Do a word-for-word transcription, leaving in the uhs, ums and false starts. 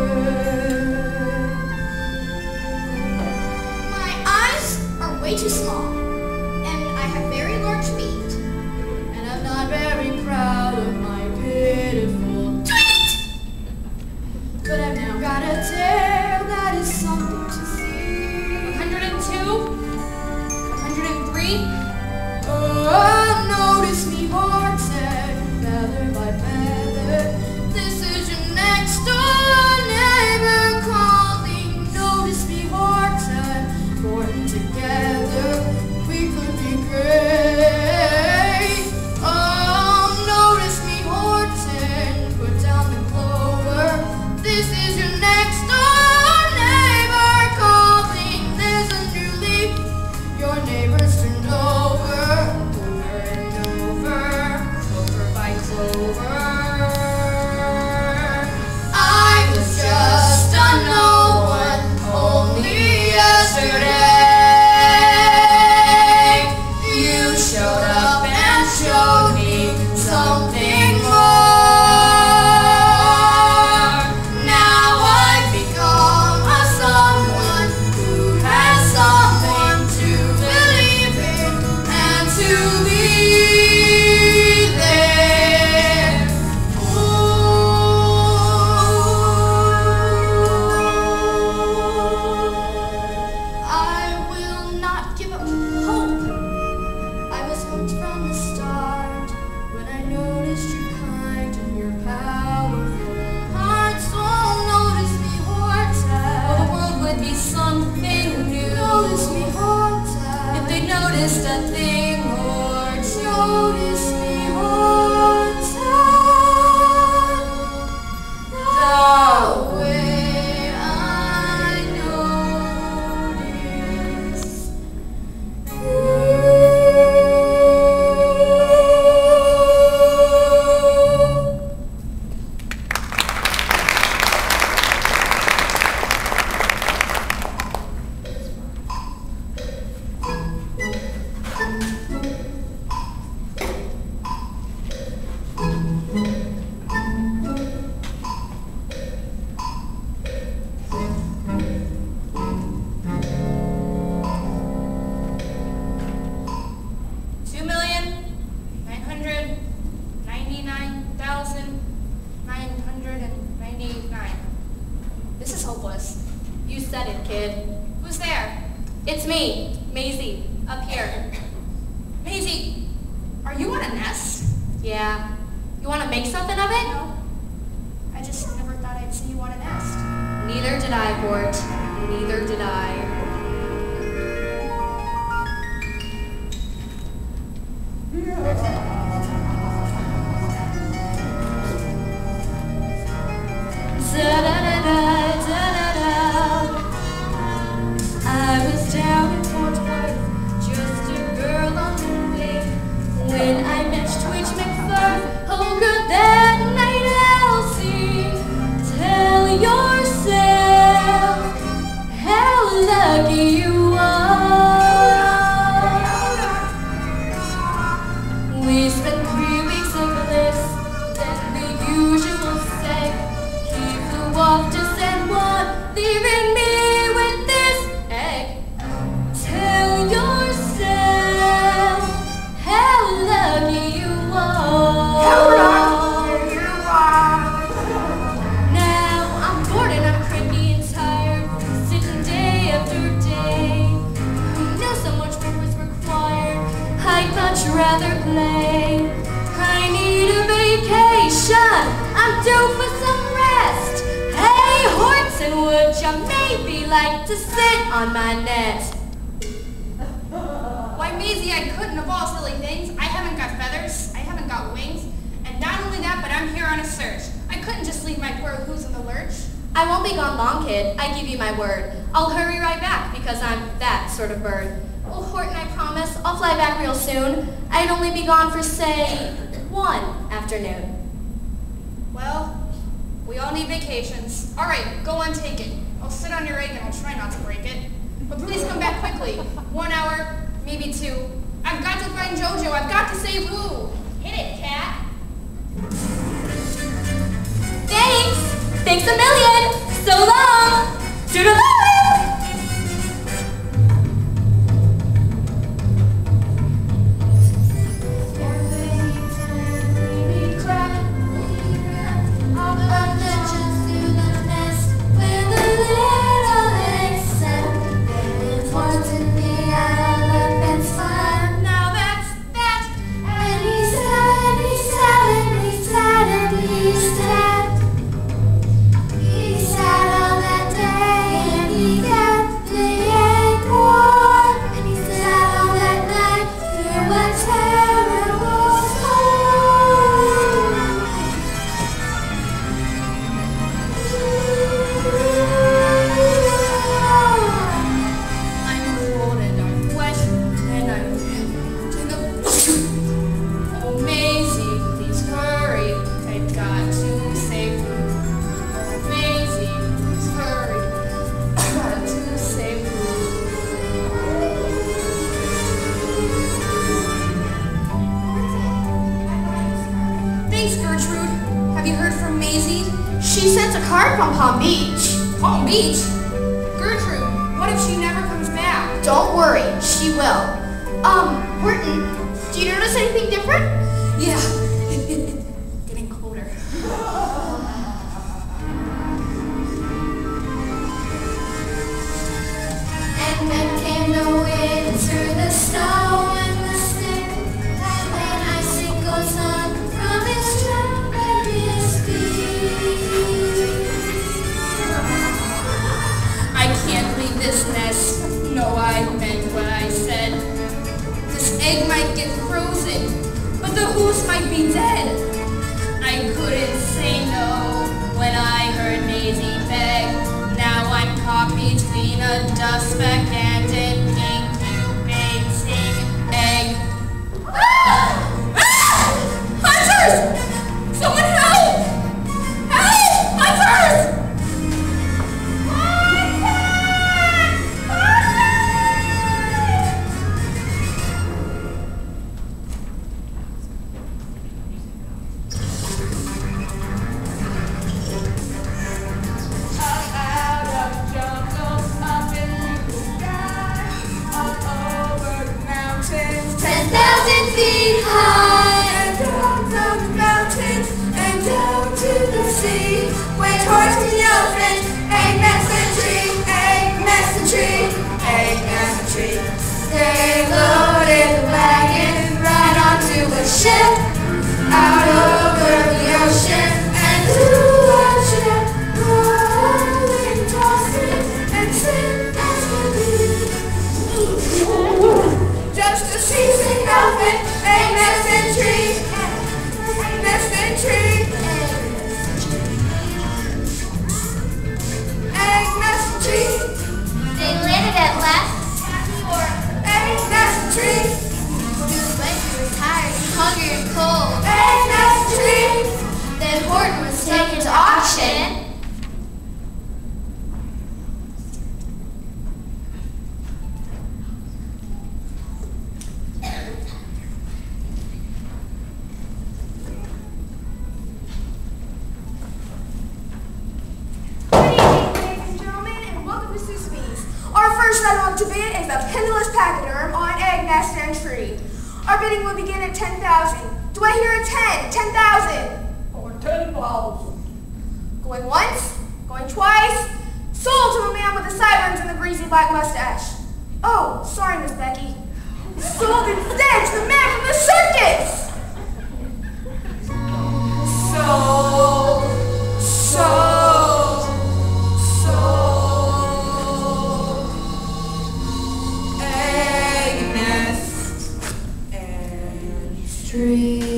My eyes are way too small, and I have very large feet, and I'm not very proud of my pitiful tweet. But I've now got a tail that is something to see. one hundred two? one hundred three? Oh, notice me vortex, feather by feather. This is your next door neighbor calling. Notice me vortex, born together, we could be great. Oh, notice me vortex, put down the clover. This is your next door neighbor calling. There's a new leaf, your neighbors turn over. I was just a no one only yesterday. You showed up and showed me something more. Now I've become a someone who has someone to believe in and to be there. I will not give up hope. I was hooked from the start when I noticed your kind and your powerful heart. So notice me, Horta. The world would be something new. Notice me, Horta. If they noticed a thing or two. Notice me, Horta. The way I notice you. Two million nine hundred ninety-nine thousand nine hundred and ninety-nine. This is hopeless. You said it, kid. Who's there? It's me, Maisie, up here. Maisie, are you on a nest? Yeah. You want to make something of it? No. I just never thought I'd see you on a nest. Neither did I, Bort. Neither did I. Da-da-da-da, da-da-da. I was down in Fort Worth, just a girl on the way, when I met Twitch McFur. Oh, good that night, Elsie. Tell yourself how lucky you are. We spent three weeks of bliss, then the usual say, keep the wafters and one, leaving me with this egg. Tell yourself how lucky you are. How lucky you are. Now I'm bored and I'm cranky and tired, sitting day after day. Now so much work was required, I'd much rather play. I need a vacation, I'm due for some rest. Hey, Horton, would you maybe like to sit on my net? Why, Maisie, I couldn't of all silly things. I haven't got feathers, I haven't got wings, and not only that, but I'm here on a search. I couldn't just leave my poor who's in the lurch. I won't be gone long, kid, I give you my word. I'll hurry right back because I'm that sort of bird. Oh, Horton, I promise, I'll fly back real soon. I'd only be gone for, say, one afternoon. Well, we all need vacations. All right, go on, take it. I'll sit on your egg and I'll try not to break it. But please come back quickly. One hour, maybe two. I've got to find JoJo. I've got to save Lou. Hit it, cat. Thanks! Thanks a million! Thanks, Gertrude. Have you heard from Maisie? She sent a card from Palm Beach. Palm Beach? Gertrude, what if she never comes back? Don't worry, she will. Um, Horton, do you notice anything different? Yeah. Getting colder. And then came the winter, the snow and the snow, and icicles hung from its tremendous peak. I can't leave this nest. No, I meant what I said. This egg might get frozen, but the goose might be dead. I couldn't say no when I heard Maisie beg. Now I'm caught between a dust speck and an incubating egg. Ah! Ah! Hunters! Someone help! Help! Hunters! Ten thousand feet high, and down from the mountains, and down to the sea. Went horse to the elephant, egg nest and tree, egg nest and tree, egg nest and tree. They loaded the wagon right onto a ship, out over the ocean, and to a ship, rolling, tossing, and sing as the wind. Just a seasoned elephant, egg nest and tree, egg nest and tree, egg nest and tree. They landed at last, egg nest and tree. Becky was tired and hungry and cold, egg nest and tree. Then Horton was taken to auction. To bid is the penniless pachyderm on egg nest and tree. Our bidding will begin at ten thousand. Do I hear a ten? Ten thousand. Or ten thousand. Going once, going twice. Sold to a man with the sideburns and the greasy black mustache. Oh, sorry, Miss Becky. Sold instead to the man from the circus. Sold, sold, sold. Tree.